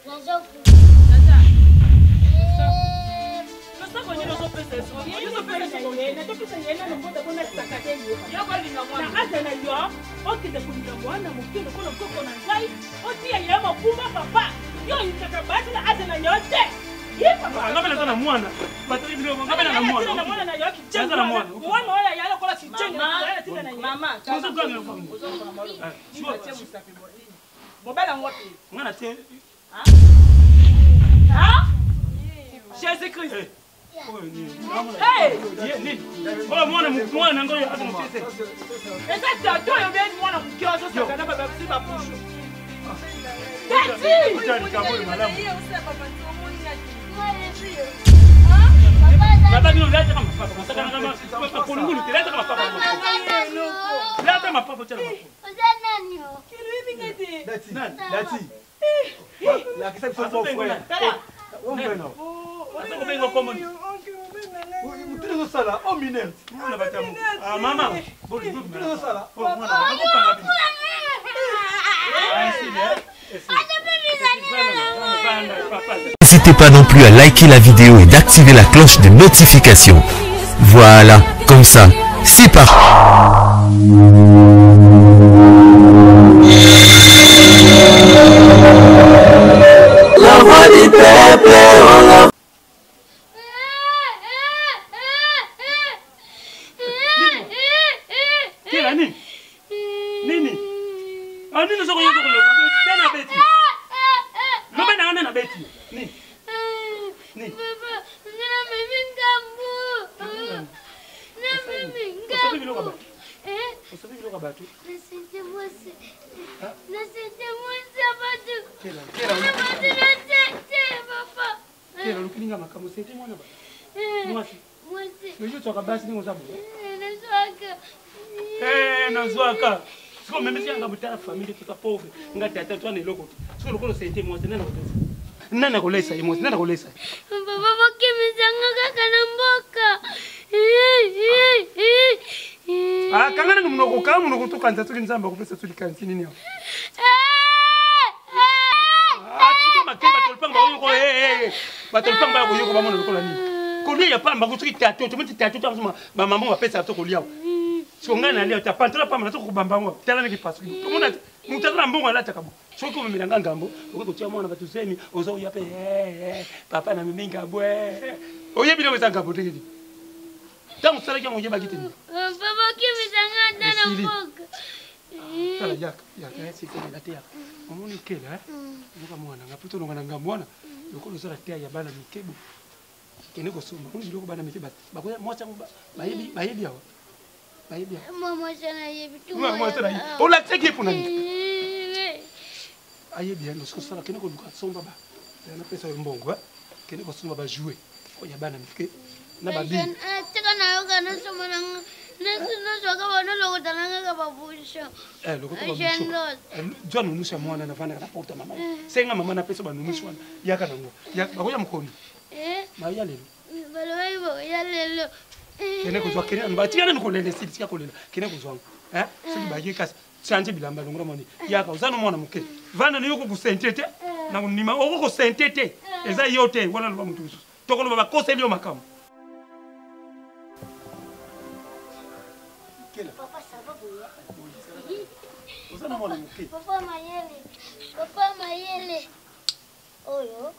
Jésus-Christ. Hey! Oh, moi, N'hésitez pas non plus à liker la vidéo et d'activer la cloche de notification. Voilà, comme ça, c'est parti. La voix du peuple, on la... Papa na mimi ngabwe. Oye bino wezanga botegedi. Tangu sala kya ngoje bagite ni. Papa kimizanga ndana mboka. Sala yaka sisi la tia. Omuni kela Nuka mwana ngaputo ngana ngamwana. Lokolo sala tia ya bana mikebu. Kene ko soma. Oni biloko bana mikebu. Bakoya mwacha bayebi awa. Bayebi. Mama sana yebi tu. Mama sana yebi. Ola tseki puna ni. Ayebi ano sala kene ko luka somba ba. Na pesa mbongo kene ko soma ba jouer. Ko ya bana mike. Na babi. Tika na yoga na soma na soka bana logo talanga ka babusha. Logo to babusha. Jwa nunusha mwana na vana na porta mama. Senga mama na pesa banunusha wana. Yaka nango. Yaka bakoya mkono. Ma ya lelo. Balo ya lelo. Kene ko zwa kene anba tika na kolele sisi tika kolele. Kene ko zwa. Sisi baye kasi. Chanje bilamba longora moni. Yaka uzana mwana muke. Vana ni yoko kusentete na unima oko kusentete. Eza yote wana lwa mtusu. Toko lo baba kose lio makamu. Papa sababu ya. Uzana mwana muke. Papa mayele. Papa mayele. Oyo.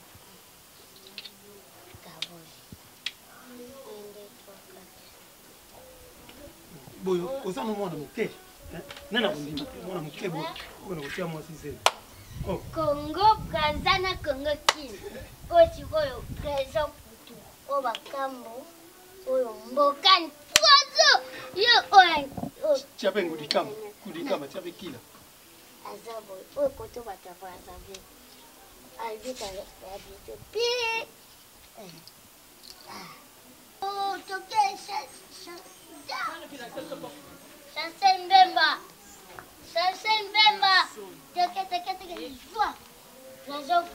Boyo, uzana mwana muke. Nana kundima mwana muke bo. Bona kutia mwa sisi. Kongo Brazana Kongo Kini. Ochi koyo prezo putu. Oba kambo. Oyo mbokani. Kwazo. Yo oya. Chape ngudikama. Kudikama chape kila. Azabo. Oyo koto batafa azabe. Albita respect. Pi. Oh, toke Sasa mbemba. Sasa mbemba. Teke. Zwa. Nazo.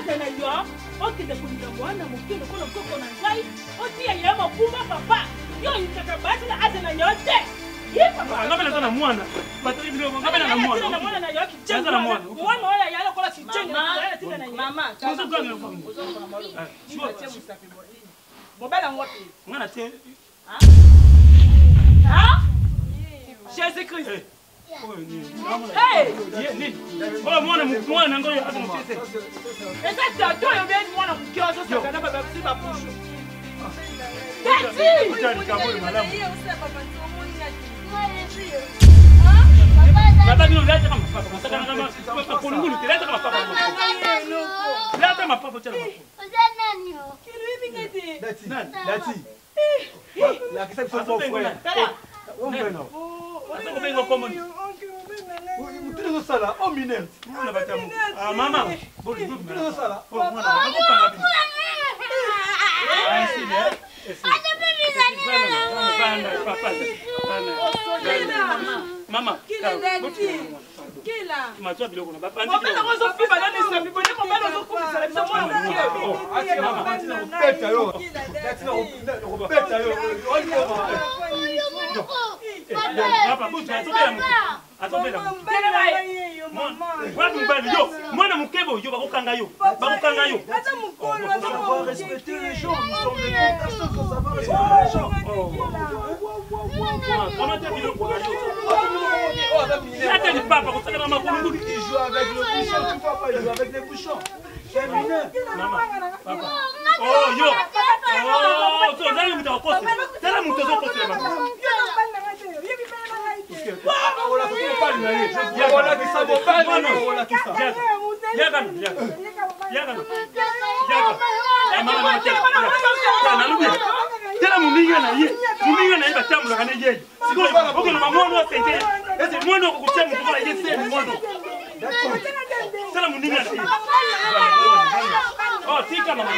Yo ngapela na mwana bataki bino ngapela na mwana mwana te Jésus-Christ oh mwana ngoyo akamutese eza to yo bien mwana kukiozo sakana baba kusiba pusho Baba bino leta kama papa masaka kama kulungulu leta kama papa leta kama papa tena Nani yo? Dati. La kisa kwa frère. Wombeno. Asako bengo komo ni. Mutino sala o minute. Mwana batamu. Ah mama. Boli Mutino sala. Oh mwana. Akokanga bino. Ah si bien. Ata bibi zani Papa. Mama. Kila. Matua biloko na baba. Mopenda ngozo fiba na nisa bibo ne mopenda ngozo kumisa na biso mwana mwana. Peta yo. Peta yo. Papa butu atobela mu. Atobela mu. Mwana mukebo yo bakokanga yo. Bakokanga yo. Ata mukolo asa respecter les gens, nous sommes des personnes qui savent respecter les gens. Comment tu biloko na yo? Attends papa, ko saka mama ko ngulu. Il joue avec le bouchon, tu vois pas, il joue avec les bouchons. C'est mineur. Maman, papa. Oh yo. Oh, to nani mutakosa. Tala mutazo kosa baba. Tela muninga na ye batambula kana ye. Siko na mwana sente. Ese mwana ko kuchama kwa ye se mwana. Tela muninga na ye. Oh, tika mama.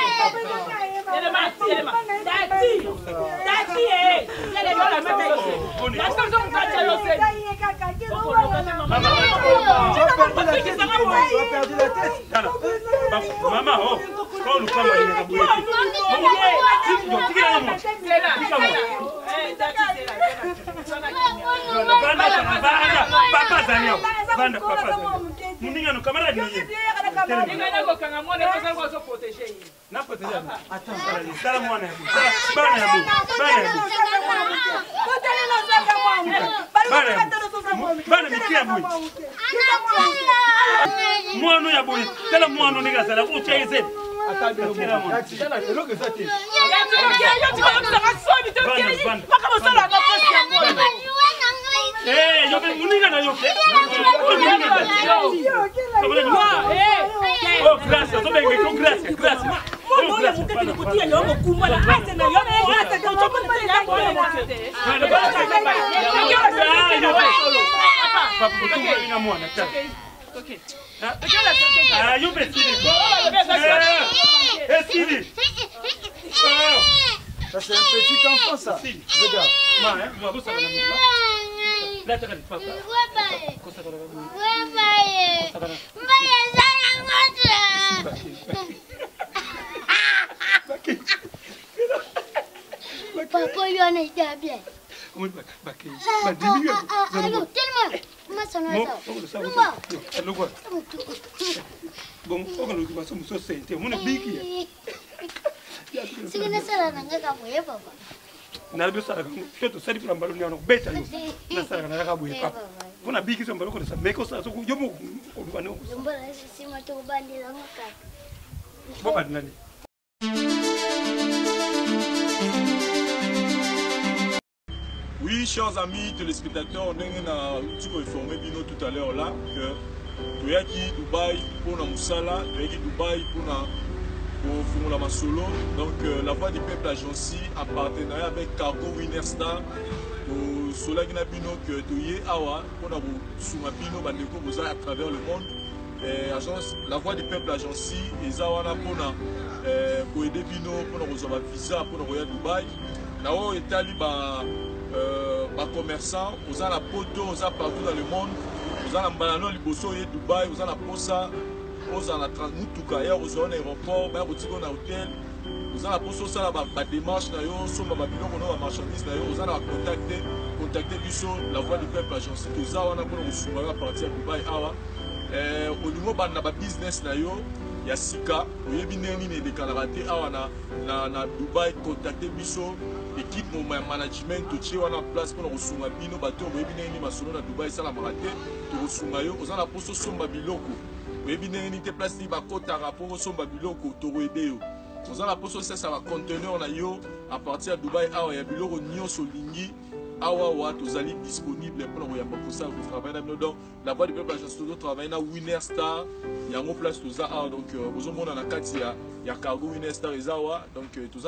Maman, oh, quand nous sommes allés à Bouéti. Papa Zania, Vanda Papa Zania. Muninga no camarade no ye. Ninga ko kanga mwana ko sango so protéger. Na protéger. Attends, sala mwana ya. Bana ya bu. Bana ya bu. Kotele no sanga mwana. Bana mikia bu. Mwana ya bu. Tela mwana ninga sala ko chaize. Attends, tela eloko ezate. Eh, yo ben muninga na yo. Oh, gracias, to benga, to gracias, gracias. Oh, gracias. Kutia yo mokumba na ate na yo ate ko to kwa Papa, tu ina mwana kaka. Okay. Ah, yo besini. Besini. Ça c'est un petit enfant ça. Regarde. Ma, hein, moi vous savez la là tu regardes papa. Papa, il y en a bien. Bon, on va nous passer muso sente, mon biki. Si vous ne savez pas, vous papa. Na bio sara to sari pour mbalo nyano beta yo. Na sara na ka buye papa. Kuna biki so mbalo ko sa meko sa so yo mo ko bana ko. Mbala si mo to bandi la ngaka. Boba nani. Oui, chers amis téléspectateurs, on a informé Bino tout à l'heure là que Toyaki Dubaï pour la Moussala, Toyaki Dubaï pour Fumula Masolo. Donc la voix du peuple agence en partenariat avec Cargo Winnerstar pour Solagina Bino que Toye Awa pour la Souma Bino Bandeko Boza à travers le monde. Agence, la voix du peuple agence et Zawana pour aider Bino pour la visa pour la Dubaï. Nao Etali commerçants, vous avez la poto, vous avez partout dans le monde, vous avez la balano liboso et Dubaï, vous avez la posa, vous avez la transmutuka, vous avez un aéroport, vous avez un hôtel, oza na poso osala badémarche na yo osomba babiloko no bamarchandise na yo oza na contacte biso la voix du peuple agence toza wana mpona kosunga yo a partir ya dubai awa olingi obanda babusiness na yo ya sika oyebi ndenge nini elekalaka te awa na dubai contacte biso équipe ya management totie wana place mpona kosunga bino bato boyebi ndenge nini masolo na dubai esalamaka te tokosunga yo oza na poso osomba biloko oyebi ndenge nini te place nini bakotaka mpo kosomba biloko tokoyede yo oza na poso osesa baconteneur na yo a partir ya dubai awa ya biloko nyonso olingi awa tozali disponible mpona koyamba kosala kotravaille na bino donc la voix du peuple agence tozotravaille na Winner Star yango place toza awa donc ozomona na kati ya cargo Winner Star eza awa donc